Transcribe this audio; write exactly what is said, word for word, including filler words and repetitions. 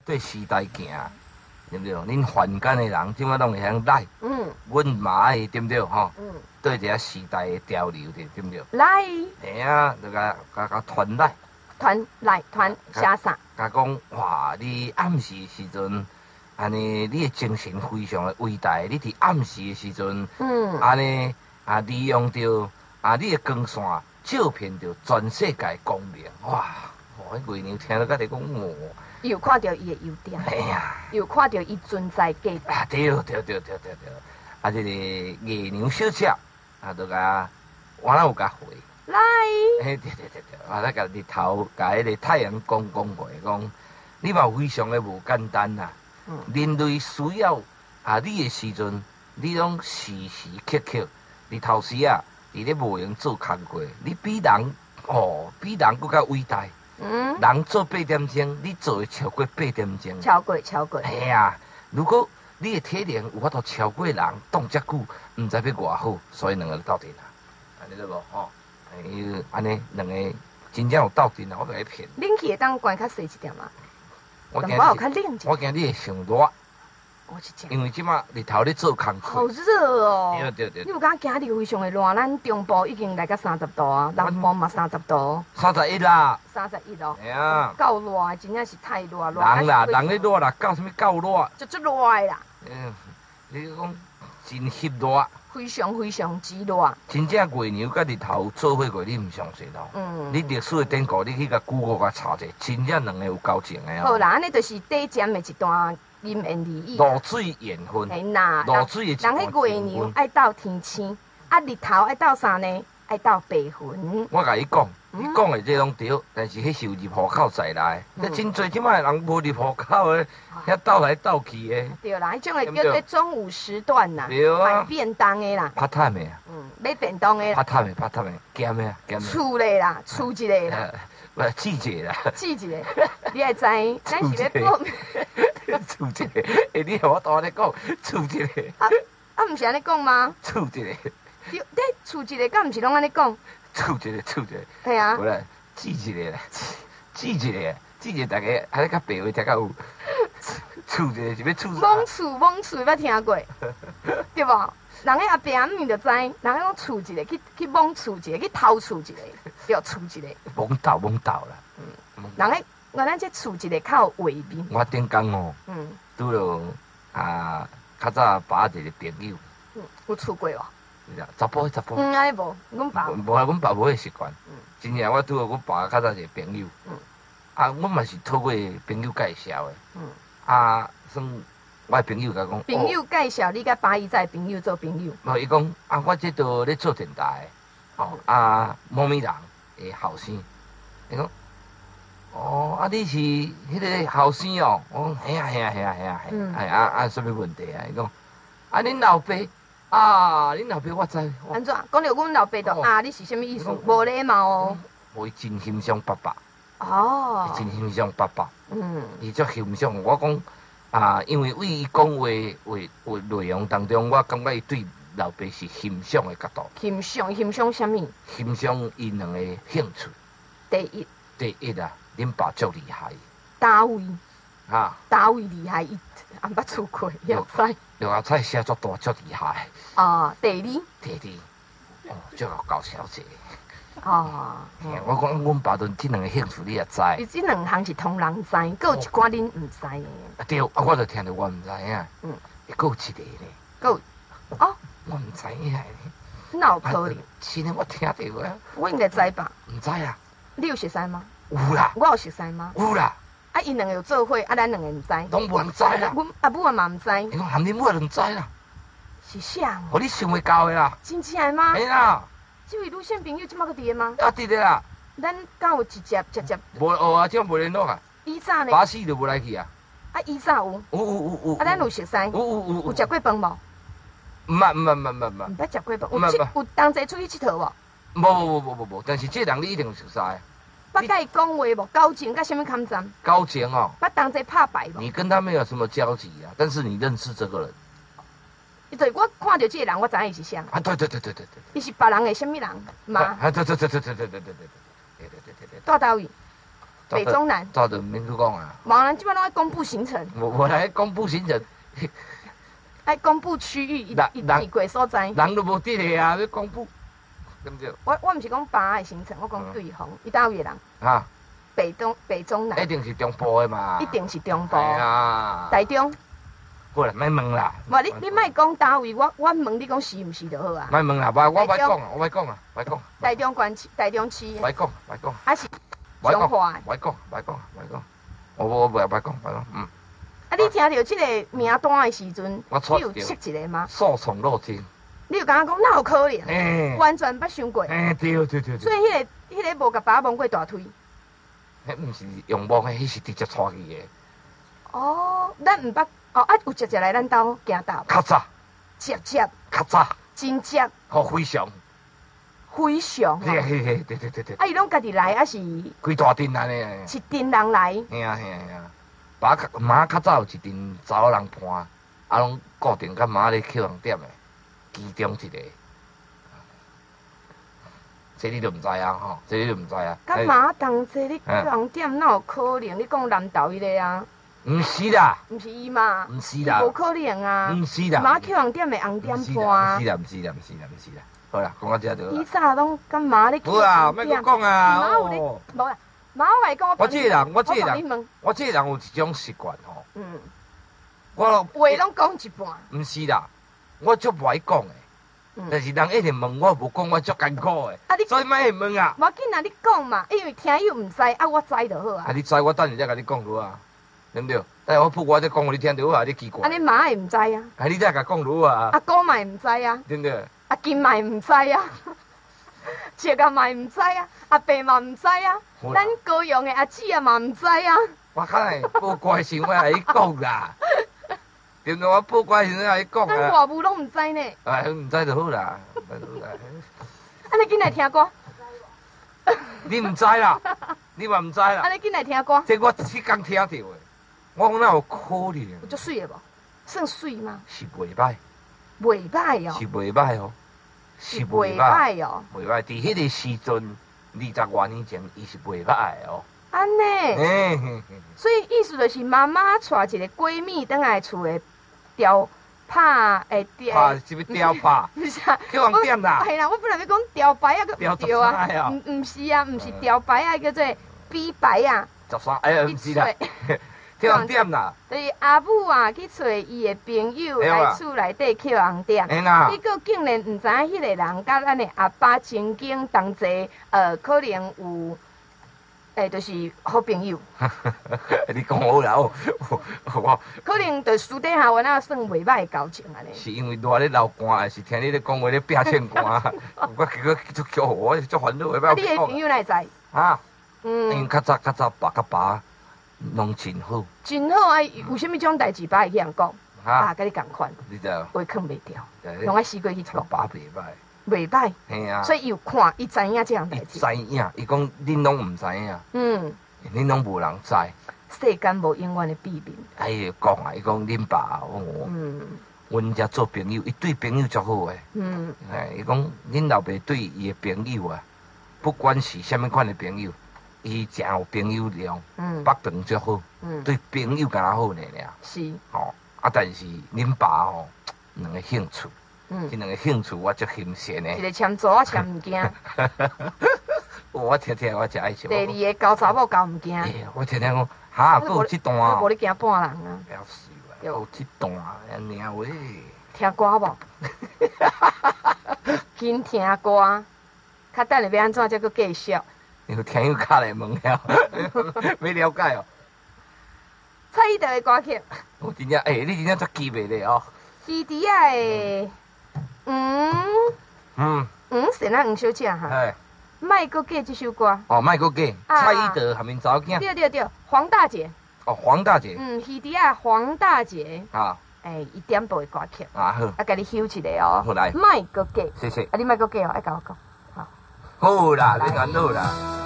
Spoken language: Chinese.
对时代行，对不对？恁凡间的人，即摆拢会晓来。嗯。阮嘛爱，对不对？吼。嗯。对一下时代的潮流，对对不对？ 来。 嘿啊，就甲甲甲传来。 传来传写啥？ 甲讲哇，你暗时时阵，安尼你的精神非常的伟大。你伫暗时的时阵，嗯，安尼啊利用着啊你的光线，照遍着全世界光明。哇！哇！迄月娘听到甲你讲哦。 又看到伊的优点， 哎呀， 又看到伊存在价值。 啊，对对对对对对，啊，这个月娘小姐，啊，就甲我哪有甲回来， 嘿，对对对对，啊，咱甲日头甲迄个太阳讲讲话，讲你嘛非常的无简单呐。嗯。人类需要啊，你的时阵，你拢时时刻刻，日头时啊，伫咧无闲做工课，你比人哦，比人更较伟大。嗯，人做八点钟，你做会超过八点钟。 超过，超过。 系啊，如果你的体能有法度超过人，动遮久，唔知要偌好，所以两个斗阵啊，安尼对无吼？伊安尼两个真正有斗阵啊，我甲伊骗。 冷气会当关较细一点嘛？ 我惊我较冷我惊你会上热。 我是这样。 因为即马日头咧做工课。 好热哦！ 对对对。 你有感觉今日非常的热？咱中部已经来到三十度啊，南部嘛三十度。 三十一啦。 三十一哦。 系啊。 够热，真正是太热热。 人啦，人咧热啦，到什么够热？ 就足热的啦。 嗯，你讲真翕热。 非常非常之热。 真正月娘甲日头做伙过，你唔相信咯？嗯。你历史的典故，你去甲 Google 甲查者，真正两个有交情的啊。 好啦，安尼就是短暂的一段。因缘利益， 露水缘分， 嘿呐， 露水的。 人迄月娘爱斗天星，啊日头爱斗啥呢？爱斗白云。 我甲伊讲，你讲的这拢对，但是迄是有入户口在内。你真侪即摆人无入户口的，遐斗来斗去的。 对啦，迄种的叫做中午时段呐，买便当的啦。 拍摊的啊。 嗯，买便当的。 拍摊的，拍摊的，咸的，咸的。 厝的啦，厝一个啦。 不，季节啦。 季节，你会知，咱是要报。 厝一个，哎，你和我当咧讲，厝一个。 啊啊，唔是安尼讲吗？ 厝一个。 对，对，厝一个，敢唔是拢安尼讲？ 厝一个，厝一个。 系啊。 不然，季一个啦，季一个，季一个，大家还咧较白话，听较有。厝一个是要厝啥？ 蒙厝，蒙厝，捌听过，对无？人个阿伯阿姆就知，人个讲厝一个，去去蒙厝一个，去偷厝一个，对，厝一个。 蒙斗，蒙斗啦。 嗯。人个。我咱这厝一个较有画面。 我顶工哦，嗯，拄着啊，较早爸一个朋友， 嗯，有厝过哦。 查甫查甫。 嗯，安尼无，阮爸。 无啊，阮爸无迄习惯。嗯。真正我拄着阮爸较早一个朋友。嗯。啊，阮嘛是透过朋友介绍的。嗯。啊，算我的朋友甲讲。 朋友介绍你甲爸伊在朋友做朋友。 无，伊讲啊，我这都咧做电台，哦啊，某咪人的后生，伊讲。哦，啊，你是迄个后生哦？我讲系啊，系啊，系啊，系啊，系啊，啊啊，什么问题啊？伊讲啊，恁老爸啊，恁老爸我知。 安怎？讲到阮老爸就啊，你是什么意思？无礼貌哦。 我真欣赏爸爸。 哦。 真欣赏爸爸。嗯。伊足欣赏我讲啊，因为为伊讲话话话内容当中，我感觉伊对老爸是欣赏的角度。 欣赏欣赏什么？ 欣赏因两个兴趣。 第一。 第一啊。恁爸足厉害， 大位， 哈， 大位厉害，伊也捌出过，也知。 六合彩写足大，足厉害。 啊，第二， 第二，哦，足有高小姐。 哦， 我讲阮爸顿这两个兴趣，你也知。 伊这两项是通人知，佫有一寡恁唔知的。 对，啊，我就听着我唔知影。嗯，佫有一个呢。 佫有，哦， 我唔知影呢。 哪有可能？ 是呢，我听着啊。 我应该知吧？ 唔知啊。 你有熟悉吗？ 有啦， 我有熟悉吗？ 有啦， 啊，因两个有做伙，啊，咱两个唔知， 拢无人知啦。 阮阿母也嘛唔知。 伊讲含恁母也唔知啦， 是啥？ 互你想袂到的啦。 真正的吗？ 嘿啦。 这位女性朋友即马个伫的吗？ 啊，伫的啦。 咱敢有直接直接？ 无哦啊，这无联络啊。 以早呢？ 巴西就无来去啊。 啊，以早有。 有有有有。 啊，咱有熟悉。 有有有。 有食过饭无？ 唔捌唔捌唔捌唔捌。 唔捌食过饭。有有同齐出去佚佗无？ 无无无无无，但是这人你一定有熟悉。 捌甲伊讲话无？交情甲什么抗战？ 交情哦。 捌同齐拍牌无？ 你跟他没有什么交集啊，但是你认识这个人。 对，我看到这个人，我知影伊是啥。 啊，对对对对对对。 伊是别人的什么人吗？ 啊，对对对对对对对对对对对对对对。 住倒位？ 北中南。 早就免去讲啊。 冇人基本拢爱公布行程， 我我来公布行程， 爱公布区域一一一过所在。 人都无得的啊，要公布，对不对？ 我我唔是讲爸的行程，我讲对方，伊倒位人。 啊。 北东北中南。 一定是中部的嘛。 一定是中部。 系啊。 台中。 好啦，莫问啦。 无你你莫讲倒位，我我问你讲是毋是就好啊。 莫问啦，我我我讲啊，我讲啊，我讲。 台中县市，台中市。 我讲，我讲。 还是彰化？ 我讲，我讲，我讲。我我我我讲，我讲，嗯。 啊！你听到即个名单的时阵，你有识一个吗？ 受宠若惊。 你有感觉讲哪有可能？ 哎， 完全捌想过。 哎，对对对对。 所以迄个迄个无甲爸摸过大腿。 迄毋是用摸，迄是直接带去的。 哦，咱毋捌哦啊！有直接来咱兜行道。 较早。 直接。 较早。 真接。 好非常。 非常。 嘿嘿嘿，对对对对。 啊！伊拢家己来，还是？ 规大阵安尼。 一阵人来。 嘿啊嘿啊嘿啊！爸较妈较早有一阵查某人伴，啊拢固定甲妈咧去红点的，其中一个。这你就唔知啊吼，这你就唔知啊。 甲妈同齐你去红点，哪有可能？你讲南投迄个啊？ 唔是啦。 唔是伊嘛？ 唔是啦。 无可能啊。 唔是啦。 妈去红点的红点伴。唔是啦，唔是啦，唔是啦，唔是啦。好啦，讲到这就。 以前拢甲妈咧去红点。 好啊，莫讲讲啊。 妈有咧，无啦。妈，我来讲，我我这个人，我这个人，我这个人有一种习惯吼。 嗯。 我话拢讲一半。 唔是啦，我足不爱讲的。但是人一直问我，无讲我足艰苦的。啊，你所以莫去问啊。 无要紧啊，你讲嘛，因为听友唔知，啊，我知就好啊。 啊，你知我等下再甲你讲落啊，对不对？但是我不我再讲，你听就好啊，你奇怪。 啊，你妈会唔知啊？ 啊，你再甲讲落啊。 阿哥嘛唔知啊。 对不对？ 阿金嘛唔知啊。这个嘛唔知啊，阿伯嘛唔知啊，咱高阳的阿姊啊嘛唔知啊。 我看来报关心我来讲啦，对不对？我报关心来讲啊。 咱外母拢唔知呢。 哎，唔知就好啦，唔知就好啦。 啊，你进来听歌。 你唔知啦，你嘛唔知啦。 啊，你进来听歌。 这我迄天听到的，我讲哪有可能？ 有足水的无？算水吗？ 是袂歹。 袂歹哦。 是袂歹哦。 是袂歹哦， 袂歹。伫迄个时阵，二十多年前，伊是袂歹哦。 安尼，所以意思就是妈妈带一个闺蜜倒来厝的雕拍诶雕， 拍是要雕拍，去往点啦。 系啦，我本来要讲雕牌啊， 雕对啊，唔唔是啊，唔是雕牌啊，叫做比牌啊。 十三，哎呀，唔是啦。去红点啦， 就是阿母啊去找伊的朋友来厝内底去红点，结果竟然唔知迄个人甲咱的阿爸曾经同齐，呃，可能有，诶，就是好朋友。 你讲好啦，我我可能就私底下我那算袂歹的交情安尼。 是因为热咧流汗，还是听你咧讲话咧变欠汗？我结果足叫我足烦恼的，要你的朋友哪会知？ 啊， 嗯， 因为较早较早爸甲爸。拢真好， 真好啊！有啥物种代志，爸会去人讲，啊，甲你共款， 你知？ 话藏袂掉，用爱死过去讲。 爸袂歹， 袂歹， 嘿啊！ 所以伊有看，伊知影这样代志。 知影，伊讲恁拢唔知影，嗯，恁拢无人知。 世间无永远的秘密。 哎呀，讲啊，伊讲恁爸，我，嗯，阮遮做朋友，伊对朋友足好诶，嗯，哎，伊讲恁老爸对伊的朋友啊，不管是虾米款的朋友。伊真有朋友量，北平足好，对朋友敢若好呢俩。是，吼啊，但是恁爸吼两个兴趣，这两个兴趣我足欣赏的。一个签纸，我签物件。 我听听我真爱笑。 第二个交查某交物件。 我听听讲，哈，还有这段啊。 无你惊半人啊。 不要死啦！有这段啊，安尼喂。 听歌无？紧听歌，较等下要安怎才阁继续？ 有听友卡来问了，要了解哦。 蔡依林的歌曲。 我真正诶，你真正足记袂咧哦。 基地啊的，嗯嗯嗯，是那黄小姐哈。哎。卖阁记这首歌。 哦，卖阁记。蔡依林下面查某囝。 对对对，黄大姐。 哦，黄大姐。 嗯，基地啊，黄大姐。啊。诶，伊点播的歌曲。啊好。啊，甲你休一个哦。 好来。 卖阁记。 谢谢。 啊，你卖阁记哦，爱甲我讲。 好。好啦，你安好啦。